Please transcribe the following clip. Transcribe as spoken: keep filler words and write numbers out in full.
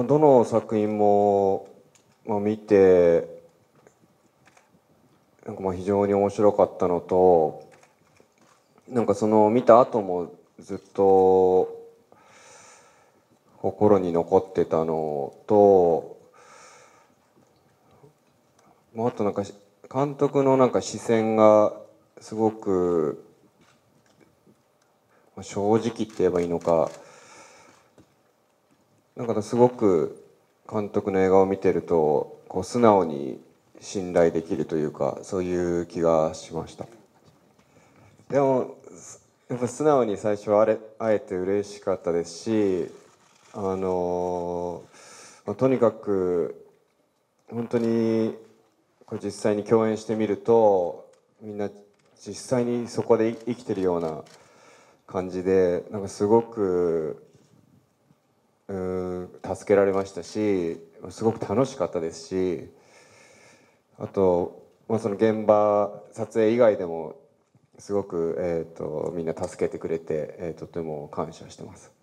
まあ、どの作品も、まあ、見てなんかまあ非常に面白かったのと、なんかその見た後もずっと心に残ってたのと、まあ、あとなんか監督のなんか視線がすごくまあ正直って言えばいいのか、なんかすごく監督の映画を見てるとこう素直に信頼できるというか、そういう気がしました。でもやっぱ素直に最初はあれ会えて嬉しかったですし、あのまあとにかく本当にこれ実際に共演してみると、みんな実際にそこで生きてるような感じで、なんかすごくうーん助けられましたし、すごく楽しかったですし、あと、まあ、その現場撮影以外でもすごく、えー、とみんな助けてくれて、えーとても感謝してます。